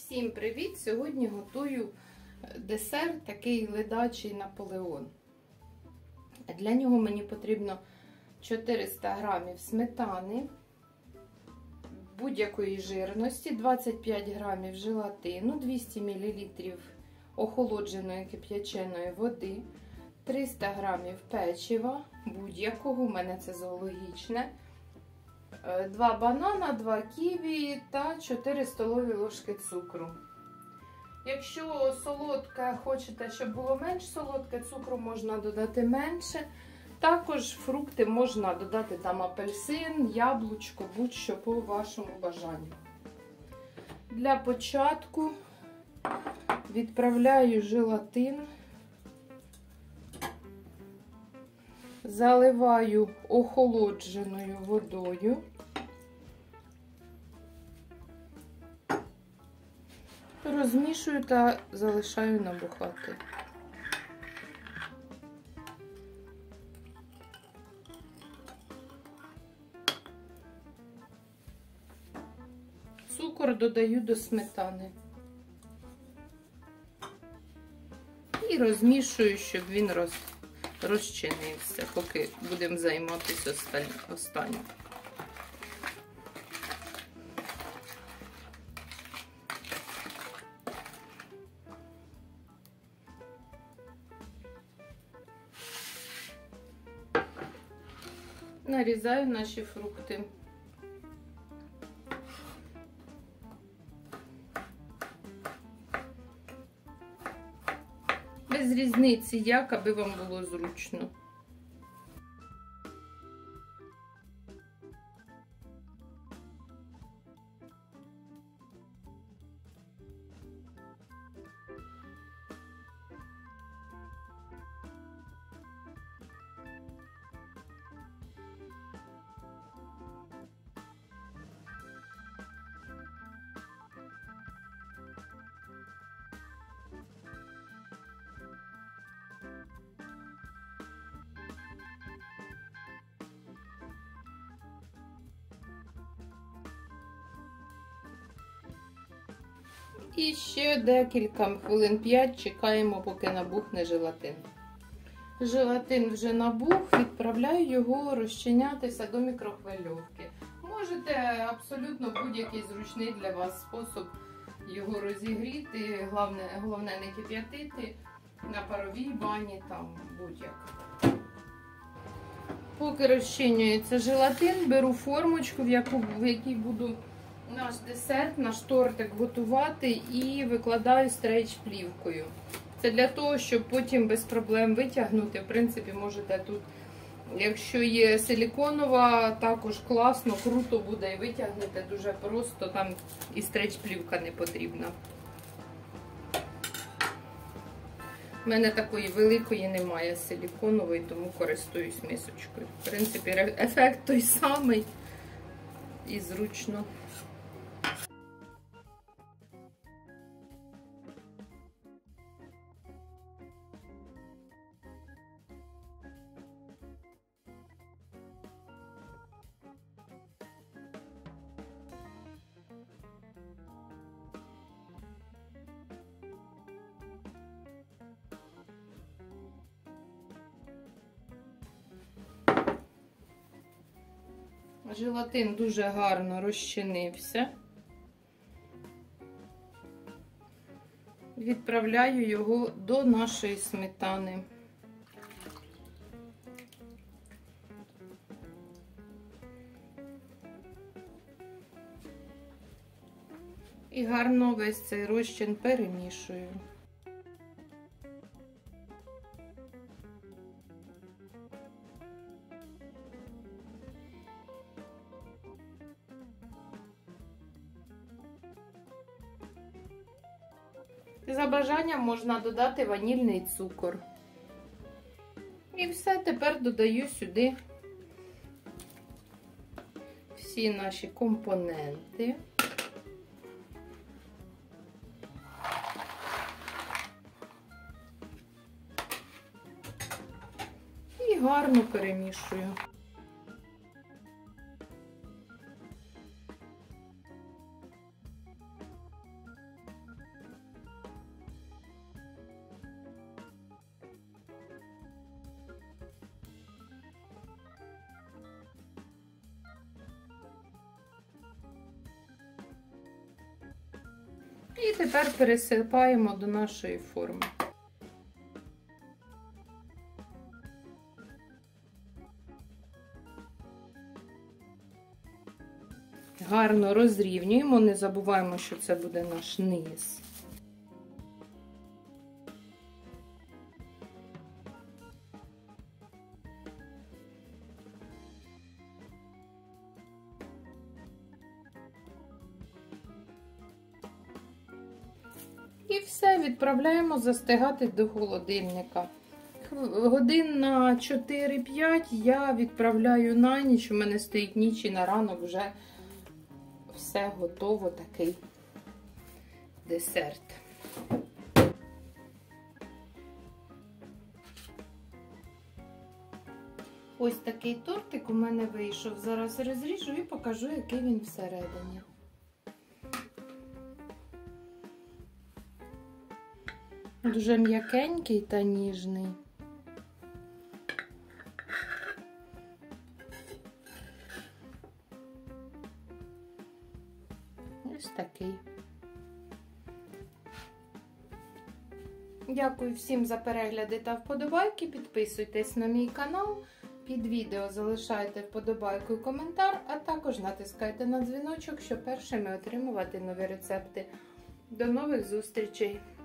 Всім привіт! Сьогодні готую десерт, такий ледачий Наполеон. Для нього мені потрібно 400 грамів сметани будь-якої жирності, 25 грамів желатину, 200 мл охолодженої кип'яченої води, 300 грамів печива будь-якого, у мене це зоологічне, 2 банана, 2 ківі та 4 столові ложки цукру. Якщо солодке хочете, щоб було менш солодке, цукру можна додати менше. Також фрукти можна додати там апельсин, яблучко, будь-що по вашому бажанню. Для початку відправляю желатин, заливаю охолодженою водою. Розмішую та залишаю набухати. Цукор додаю до сметани. І розмішую, щоб він розчинився, поки будемо займатися останнім. Нарізаю наші фрукти. Без різниці, як, аби вам було зручно. І ще декілька хвилин 5 чекаємо, поки набухне желатин. Желатин вже набух, відправляю його розчинятися до мікрохвильовки. Можете абсолютно будь-який зручний для вас спосіб його розігріти, головне не кип'ятити, на паровій бані, там будь-як. Поки розчинюється желатин, беру формочку, в якій буду наш десерт, наш тортик готувати, і викладаю стрейч-плівкою. Це для того, щоб потім без проблем витягнути. В принципі, можете тут, якщо є силіконова, також класно, круто буде і витягнути дуже просто, там і стрейч-плівка не потрібна. У мене такої великої немає силіконової, тому користуюсь мисочкою. В принципі, ефект той самий і зручно. Желатин дуже гарно розчинився. Відправляю його до нашої сметани. І гарно весь цей розчин перемішую. За бажанням можна додати ванільний цукор. І все, тепер додаю сюди всі наші компоненти. І гарно перемішую. І тепер пересипаємо до нашої форми. Гарно розрівнюємо, не забуваємо, що це буде наш низ. І все, відправляємо застигати до холодильника. Годин на 4-5 я відправляю на ніч, у мене стоїть ніч і на ранок вже все готово, такий десерт. Ось такий тортик у мене вийшов. Зараз розріжу і покажу, який він всередині. Дуже м'якенький та ніжний. Ось такий. Дякую всім за перегляди та вподобайки. Підписуйтесь на мій канал. Під відео залишайте вподобайку і коментар, а також натискайте на дзвіночок, щоб першими отримувати нові рецепти. До нових зустрічей!